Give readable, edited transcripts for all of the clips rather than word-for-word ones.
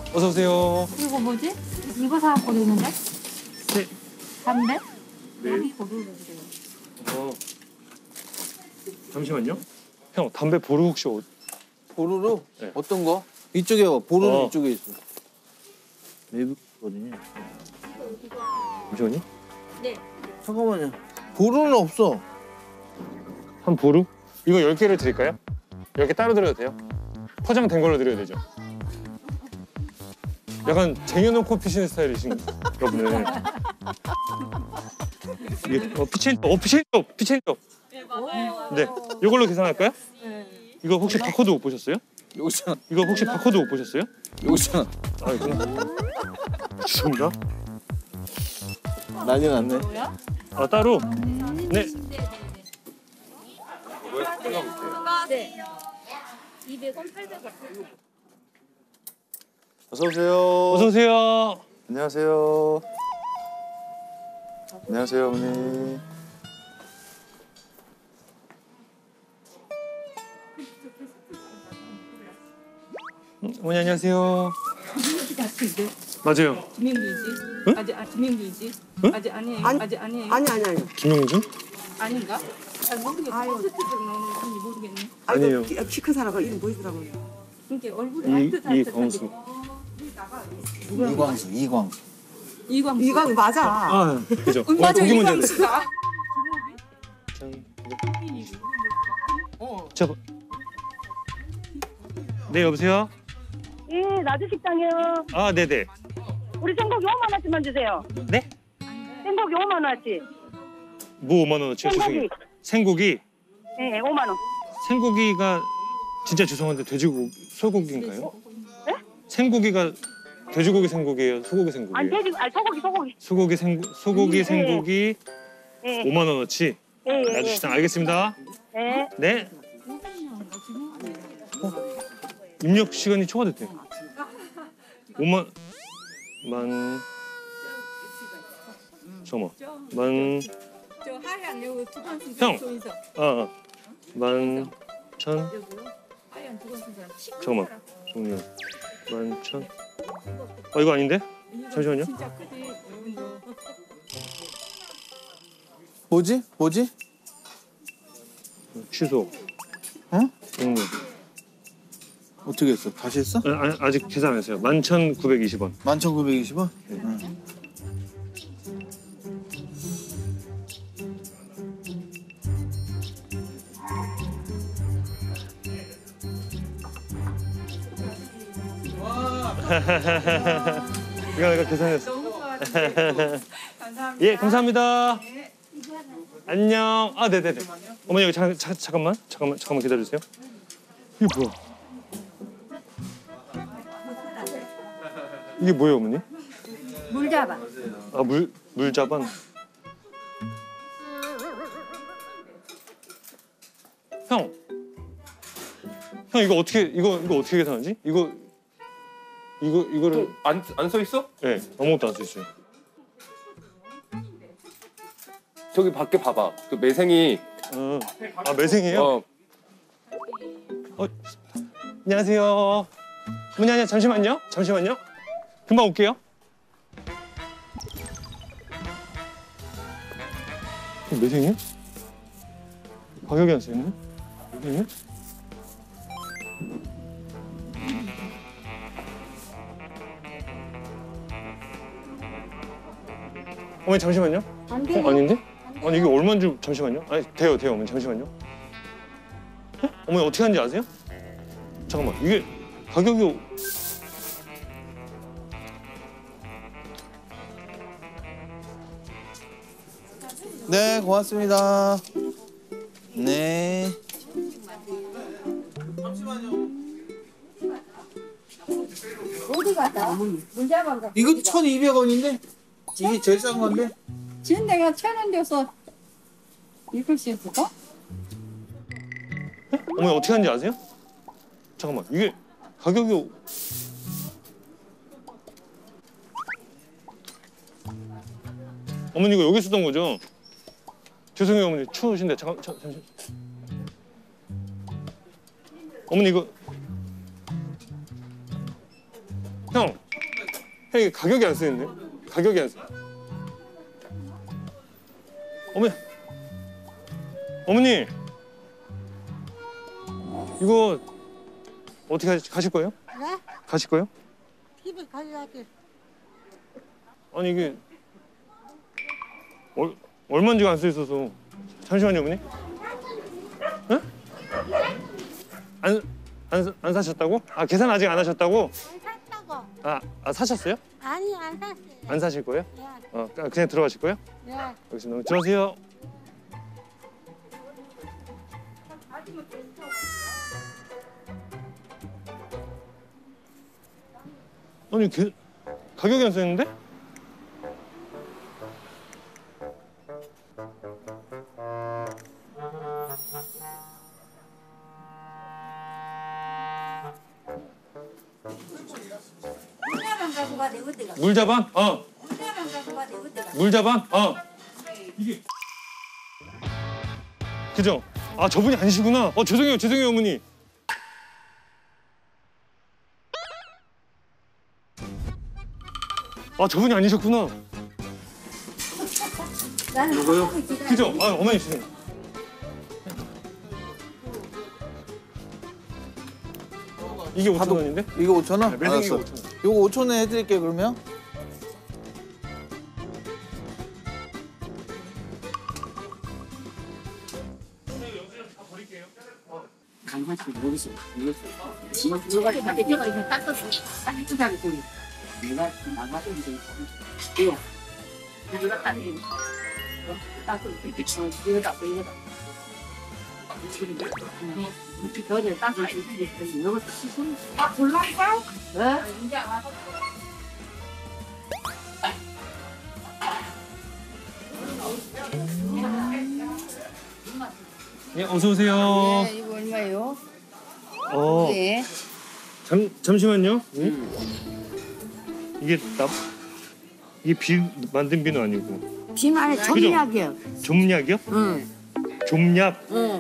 어서 오세요. 이거 뭐지? 이거 사갖고 있는데? 네. 담배? 네. 여기 보루로 주세요. 잠시만요. 형, 담배 보루 혹시 보루로? 네. 어떤 거? 이쪽에 봐. 보루는 이쪽에 있어. 외국거든요. 잠시만요. 네. 잠깐만요. 보루는 없어. 한 보루? 이거 10개를 드릴까요? 10개 따로 드려도 돼요? 포장된 걸로 드려야 되죠? 약간 쟁여놓고 피시는 스타일이신가 보네. 이게 피첸토. 네, 맞아요. 네, 이걸로 계산할까요? 네. 이거 혹시 바코드 못 보셨어요? 여기잖아. 이거 혹시 바코드 못 보셨어요? 여기잖아. 아, 있구나. 죄송합니다. 난리 났네. 뭐야? 아, 따로? 네. 네. 200원, 800원. 어서 오세요. 어서 오세요. 안녕하세요. 안녕하세요, 어머니. 어머니 안녕하세요. 같은데 맞아요. 김영규지? 응? 아직 김영규지? 응? 아직 아니에요? 아니, 아직 아니에요? 아니. 김용준? 아닌가? 잘 모르겠어. 아유. 어떻게 나오는지 모르겠네. 아이고, 아니에요. 키 큰 사람가 이름 뭐더라고요. 그러니까 얼굴이 이광수. 이광수. 이광수. 이광 맞아. 아, 그죠. 맞아, 고기 문제. 이광수다. 저. 네, 여보세요? 예, 나주식당이요. 아, 네네. 우리 생고기 5만 원치만 주세요. 네? 생고기 5만 원치. 뭐 5만 원어치요? 생고기. 생고기. 네, 5만 원. 생고기가 진짜 죄송한데 돼지고기, 소고기인가요? 네? 생고기가 돼지고기 생고기예요? 소고기 생고기예요? 아니, 돼지, 아니, 소고기. 소고기 생고기 예, 5만 원어치. 예, 예. 나주시장 알겠습니다. 예. 네. 입력 시간이 초과됐대요. 5만 잠깐만. 저 하얀 요거 두번 쓴 형! 사람 있어. 천. 하얀 두번 쓴 사람. 잠깐만. 천. 아, 이거 아닌데? 잠시만요. 진짜 크지? 이분도. 뭐지? 취소. 응? 응. 어떻게 했어? 다시 했어? 아니, 아직 계산 안 했어요. 11,920원. 11,920원? 응. 이거 계산했어. 너무 좋아하는데. 감사합니다. 예, 감사합니다. 안녕. 아, 네네네. 어머니 여기 잠깐만 기다려주세요. 이게 뭐야? 이게 뭐예요, 어머니? 물잡아. 아, 물자반. 형, 이거 어떻게 계산하지? 이거를 안 써 있어? 네, 아무것도 안 써 있어요. 저기 밖에 봐봐. 그 매생이. 아, 매생이에요? 안녕하세요. 어머니 아니야, 잠시만요. 금방 올게요. 매생이요? 가격이 안 써있네? 매생이요? 어머니 잠시만요. 안 돼요. 아닌데? 아니 이게 얼마인지 잠시만요. 아니 돼요 어머니 잠시만요. 어머니 어떻게 하는지 아세요? 잠깐만 이게 가격이 네, 고맙습니다. 네. 어디 갔다? 물잡아 가. 이거 1,200원인데? 이게 제일 싼 건데? 지금 내가 1,000원 줘서 이걸 수 있을까? 어머니 어떻게 하는지 아세요? 잠깐만 이게 가격이 어머니 이거 여기 쓰던 거죠? 죄송해요 어머니 추우신데 잠시 어머니 이거 형 이게 가격이 안 쓰이는데? 가격이 안 쓰. 어머니 이거 어떻게 가실 거예요? 네? 가실 거예요? 집에 가야지. 아니 이게 얼마인지가 안 써 있어서. 잠시만요 어머니. 응? 안 사셨다고? 아 계산 아직 안 하셨다고? 안 샀다고. 사셨어요? 아니 안 샀어요. 안 사실 거예요? 네. 그냥 들어가실 거예요? 네. 알겠습니다. 들어가세요. 아니 가격이 안 써있는데? 물자방 가고 가대 어디가? 물자반? 물자방 가고 가대 어디가? 물자반? 이게 그죠? 아 저분이 아니시구나. 죄송해요 어머니. 아 저분이 아니셨구나. 나는 누구요? 그죠? 어머니 죄송해요. 이게 5,000원인데? 이거 5,000원? 네, 매생이가 알았어. 5,000원. 이거 5,000원에 해드릴게요 그러면. 강만치 모르겠어. 누가 이렇게 뛰어가 이렇게 따뜻하게 소리. 내가 나가서 이제 이거 내가 따뜻해. 따뜻해. 이거 딱 이거 딱. 너를 따뜻해. 이거 아 불났어? 어? 이제 와서. 예, 어서 오세요. 네, 이거 얼마예요? 어, 네. 잠시만요. 이게 이게 만든 비누 아니고 비만에 좀약이요. 좀약이요? 응. 좀약. 응.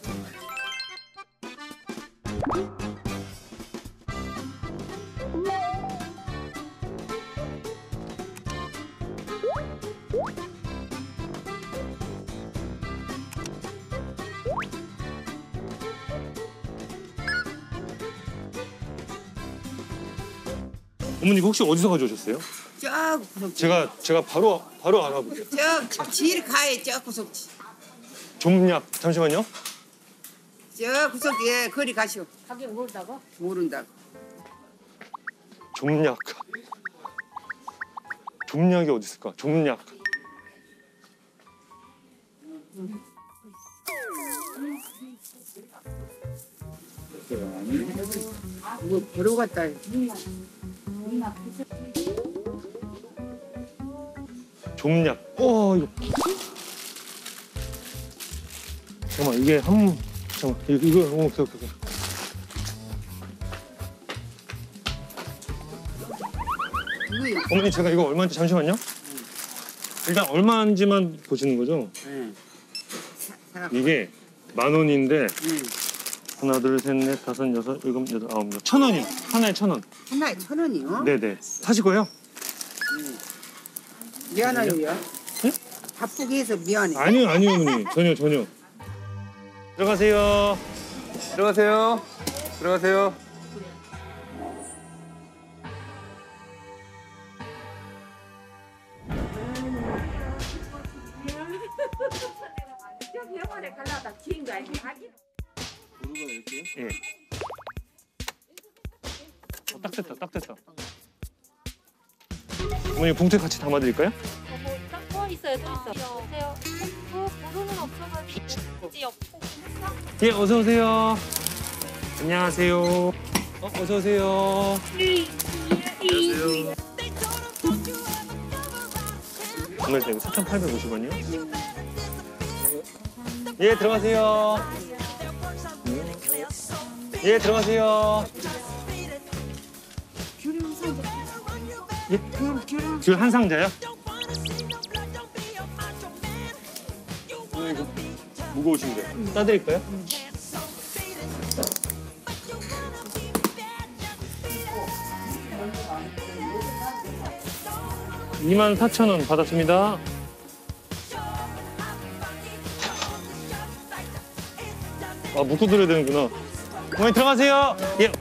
어머니 이거 혹시 어디서 가져오셨어요? 제가 바로 알아볼게요. 저 길 가에 저 구석 좀약. 잠시만요. 저 구석에 거리 가시오. 가격 모른다고? 모른다. 좀약. 좀약이 어디 있을까? 좀약. 뭐 보러 갔다. 좀약. 이거. 잠깐만 이게 잠깐만 이거 오케이. 어머니 제가 이거 얼마인지 잠시만요. 일단 얼마인지만 보시는 거죠? 응. 이게 10,000원인데 하나 둘 셋 넷 다섯 여섯 일곱 여덟 아홉 1,000원이요. 하나에 1,000원. 하나에 1,000원이요? 네네. 사실 거예요? 미안해요. 네? 바쁘게 해서 미안해. 아니요 어머니 전혀. 들어가세요. 들어가세요. 병원에 갈라다 긴 거 아니야? 예. 딱 됐다. 어머니 봉투에 같이 담아드릴까요? 또 있어요. 여보세요. 번호는 없어가지고 없고. 예, 어서 오세요. 안녕하세요. 어서 오세요. 오늘 이거 4,850원이요? 예, 들어가세요. 예, 들어가세요. 예? 귤 한 상자요? 이거 무거우신데 따드릴까요? 24,000원 받았습니다. 아, 묶어드려야 되는구나. 어머니 들어가세요. 예.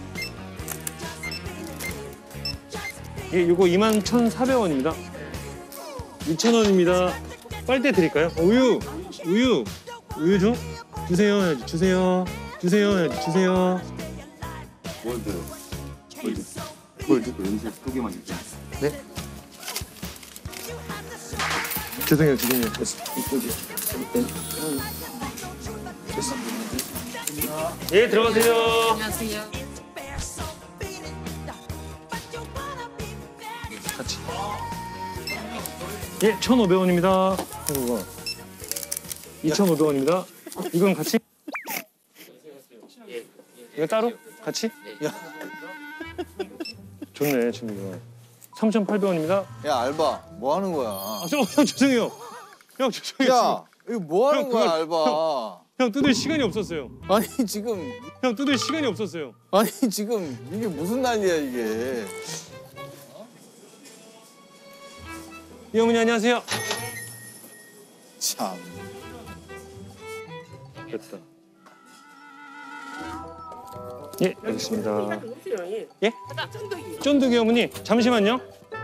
예, 요거 21,400원입니다. 2,000원입니다. 빨대 드릴까요? 우유 좀 주세요. 해야지. 주세요. 해야지. 주세요. 월드. 연습 2개만 있죠. 네? 죄송해요. 됐어. 예, 들어가세요. 안녕하세요. 같이. 예, 1,500원입니다. 이거 2,500원입니다. 이건 같이? 이거 따로? 같이? 야. 좋네, 친구가. 3,800원입니다. 야 알바 뭐 하는 거야? 아, 형 죄송해요. 형 죄송해요. 야 이거 뭐 하는 형, 거야 그걸- 알바? 형 뜯을 시간이 없었어요. 아니 지금 형 뜯을 시간이 없었어요. 아니 지금 이게 무슨 난리야 이게? 예, 어머니 안녕하세요. 참. 됐다. 예, 알겠습니다. 예? 쫀득이 어머니, 잠시만요.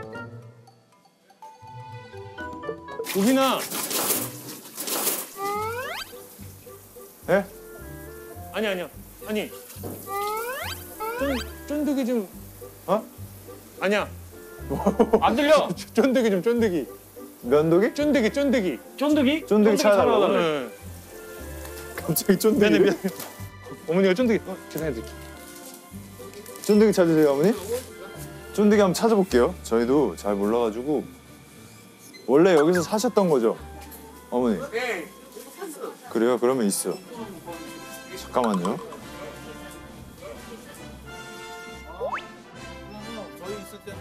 우빈아. 예? 아니야. 아니. 쫀득이 좀. 어? 아니야. 안 들려. 쫀득이 좀, 쫀득이. 면도기? 쫀득이. 쫀득이 쫀득이 찾아달라고? 네. 갑자기 쫀득이. 미안해. 어머니가 쫀득이. 죄송해요. 쫀득이 찾으세요 어머니? 쫀득이 한번 찾아볼게요. 저희도 잘 몰라가지고 원래 여기서 사셨던 거죠? 어머니? 네. 그래요? 그러면 있어. 잠깐만요. 저희 있을 때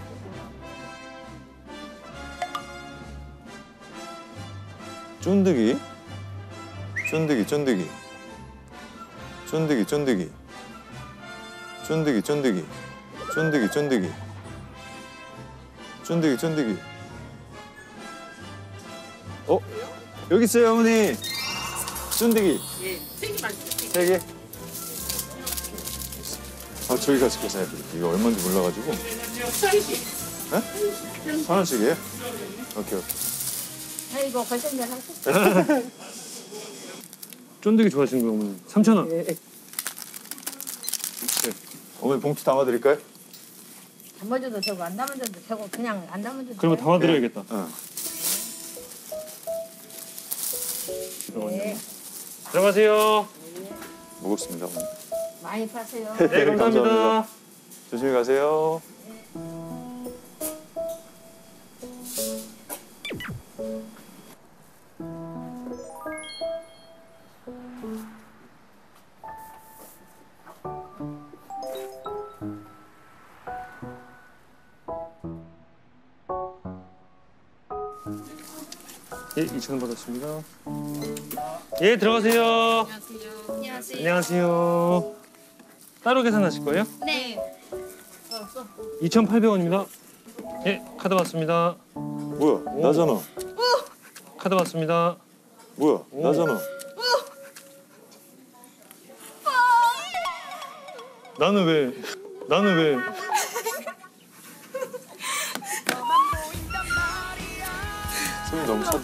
쫀득이? 쫀득이. 쫀득이. 어? 여기 있어요 어머니. 쫀득이. 예, 3개만 주세요. 3개? 아 저기 가서 계산해드릴게요. 이거 얼마인지 몰라가지고. 사이즈. 네? 1,000원씩이에요? 오케이. 아이고 걸정전 하셨어. 쫀득이 좋아하시는 거예요, 어머니. 3,000원. 네. 어머니 봉투 담아드릴까요? 담아줘도 되고 안 담아줘도 되고 그냥 안 담아줘도 그러면 돼. 담아드려야겠다. 응. 네. 들어가세요. 먹었습니다 어머니. 많이 파세요. 네, 감사합니다. 감사합니다. 조심히 가세요. 예, 2,000원 받았습니다. 예, 들어가세요. 안녕하세요. 안녕하세요. 따로 계산하실 거예요? 네. 2,800원입니다. 예, 카드 받습니다. 뭐야? 나잖아. 카드 받습니다. 뭐야? 나잖아. 나는 왜? 손이 너무 차다.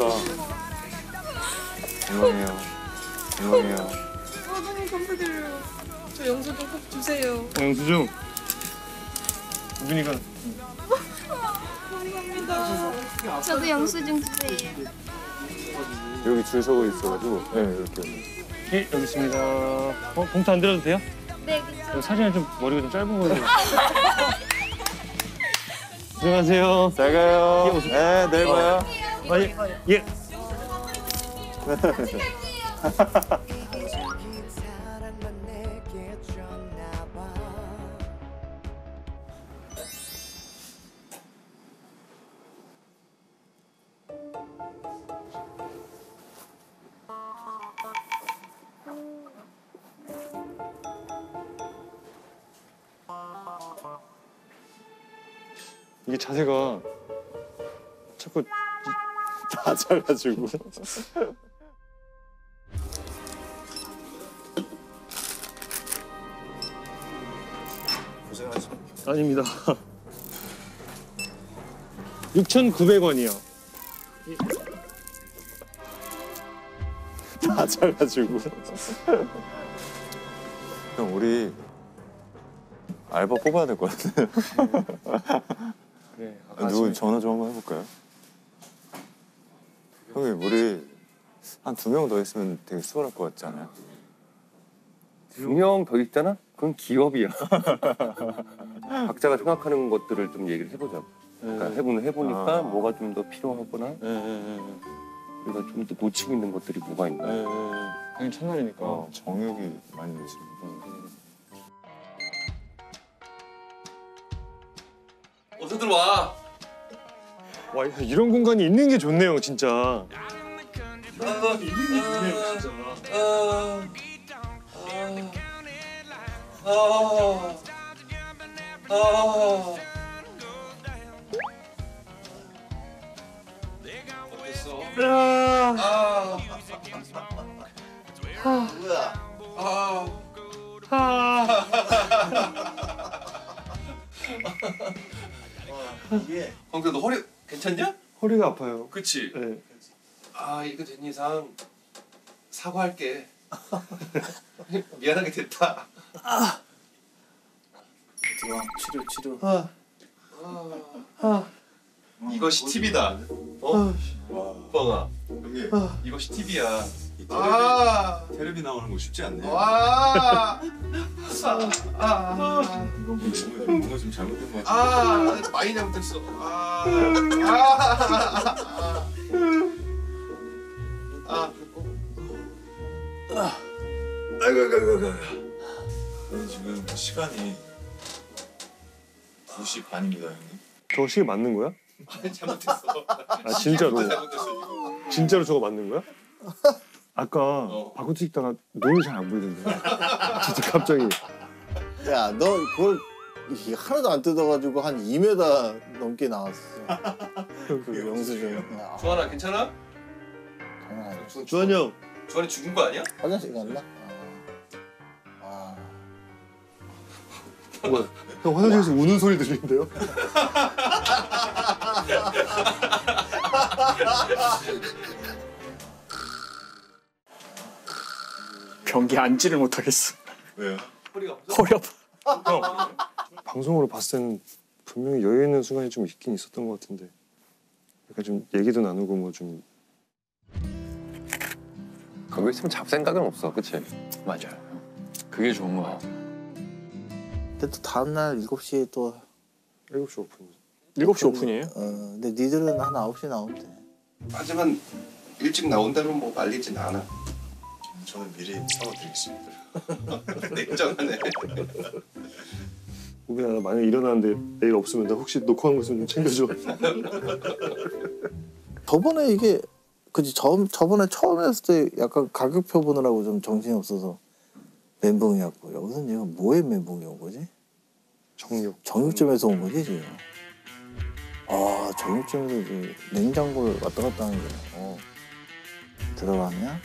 건강해요. 선생님 감사드려요. 저 영수증 꼭 주세요. 영수증. 우빈이가 감사합니다. 저도 영수증 주세요. 여기 줄 서고 있어가지고 네 이렇게. 예, 여기 있습니다. 봉투 안 들어도 돼요? 네, 여기 사진이 좀 머리가 좀 짧은 거예요. 안녕하세요. 잘 가요. 예, 오세요. 네 내일 봐요. 아, 예. 예. 이게 자세가 자꾸 낮아가지고. 고생하셨습니다. 아닙니다. 6,900원이요. 낮아가지고. 형 우리 알바 뽑아야 될 것 같아요. 그래. 누구 전화 좀 한번 해볼까요? 형님 우리 한 2명 더 있으면 되게 수월할 것 같지 않아요? 2명 더 있잖아? 그건 기업이야. 각자가 생각하는 것들을 좀 얘기를 해보자고. 그러니까 해보니까 뭐가 좀 더 필요하거나 우리가 좀 더 놓치고 있는 것들이 뭐가 있나. 당연히 첫날이니까. 정육이 많이 내시는 어서 들어와. 와 이런 공간이 있는 게 좋네요 진짜. 황규 너 허리 괜찮냐? 허리가 아파요. 그치? 네. 아 이거 된 이상 사과할게. 미안하게 됐다. 치료. 이것이 팁이다. 뻥아. 형님 이것이 팁이야. 테레비 나오는 거 쉽지 않네. 뭔가 좀 잘못된 것 같아. 많이 잘못했어. 지금 시간이 2시 반입니다, 형님. 저 시계 맞는 거야? 잘못했어. 아 진짜로? 잘못했어 이거. 진짜로 저거 맞는 거야? 아까 바꿔 찍다가 눈이 잘 안 보이던데. 진짜 갑자기. 야, 너 그걸 이게 하나도 안 뜯어가지고 한 2m 넘게 나왔어. 그 영수증. 주환아 괜찮아? 장난 아니야. 주환이 형. 주환이 죽은 거 아니야? 화장실 갔나? 형 화장실에서 우는 소리 들리는데요? 변기 앉지를 못하겠어. 왜요? 허리가 아파. 허리 아파. 형 방송으로 봤을 때는 분명히 여유 있는 순간이 좀 있긴 있었던 것 같은데 약간 좀 얘기도 나누고 뭐 좀 거기 있으면 잡생각은 없어, 그치? 맞아요. 그게 좋은 거야. 근데 또 다음날 7시에 또 7시 오픈. 7시 오픈이에요? 근데 니들은 한 9시에 나오면 돼. 하지만 일찍 나온다면 뭐 말리진 않아. 저는 미리 사과드리겠습니다. 냉정하네. 우빈아 나 만약에 일어나는데 내일 없으면 나 혹시 놓고 한 거 있으면 좀 챙겨줘. 저번에 이게 그치 저번에 처음 했을 때 약간 가격표 보느라고 좀 정신이 없어서 멘붕이었고 여기서는 지금 뭐에 멘붕이 온 거지? 정육점에서 온 거지 지금. 아 정육점에서 이제 냉장고를 왔다 갔다 하는 게 들어가면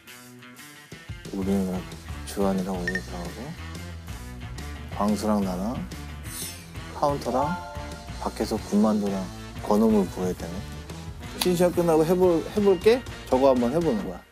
우리는 주한이랑 우리 들어가고 광수랑 나랑 카운터랑 밖에서 군만두랑 건어물 구워야 되네. 시간 끝나고 해볼게? 저거 한번 해보는 거야.